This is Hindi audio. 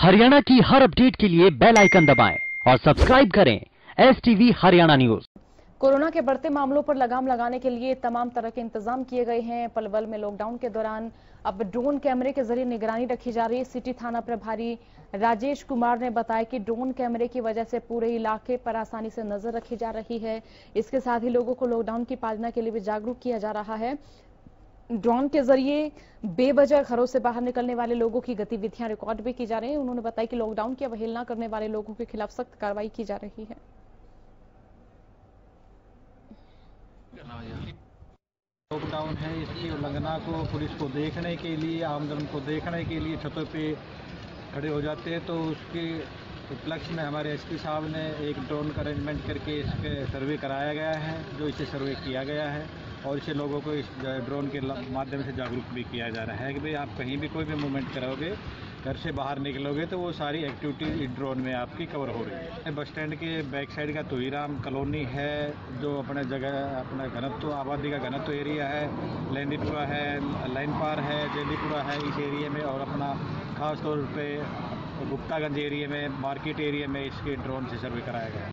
हरियाणा की हर अपडेट के लिए बेल आइकन दबाएं और सब्सक्राइब करें STV हरियाणा न्यूज। कोरोना के बढ़ते मामलों पर लगाम लगाने के लिए तमाम तरह के इंतजाम किए गए हैं। पलवल में लॉकडाउन के दौरान अब ड्रोन कैमरे के जरिए निगरानी रखी जा रही है। सिटी थाना प्रभारी राजेश कुमार ने बताया कि ड्रोन कैमरे की वजह से पूरे इलाके पर आसानी से नजर रखी जा रही है। इसके साथ ही लोगों को लॉकडाउन की पालना के लिए भी जागरूक किया जा रहा है। ड्रोन के जरिए बेवजह घरों से बाहर निकलने वाले लोगों की गतिविधियां रिकॉर्ड भी की जा रही है। उन्होंने बताया कि लॉकडाउन की अवहेलना करने वाले लोगों के खिलाफ सख्त कार्रवाई की जा रही है। लॉकडाउन है, इसकी उल्लंघना को पुलिस को देखने के लिए, आमजन को देखने के लिए छतों पे खड़े हो जाते हैं। तो उसके उपलक्ष्य में हमारे एसपी साहब ने एक ड्रोन का अरेंजमेंट करके इसके सर्वे कराया गया है, जो इसे सर्वे किया गया है और इसे लोगों को इस ड्रोन के माध्यम से जागरूक भी किया जा रहा है कि भाई आप कहीं भी कोई भी मूवमेंट करोगे, घर से बाहर निकलोगे तो वो सारी एक्टिविटी इस ड्रोन में आपकी कवर हो रही है। बस स्टैंड के बैक साइड का तुहीराम कॉलोनी है, जो अपने जगह अपना घनत्व आबादी का घनत्व एरिया है, लैंडीपुरा है, लाइन पार है, जेलीपुरा है, इस एरिया में और अपना खास तौर पे गुप्तागंज एरिया में, मार्केट एरिया में इसके ड्रोन से सर्वे कराया गया है।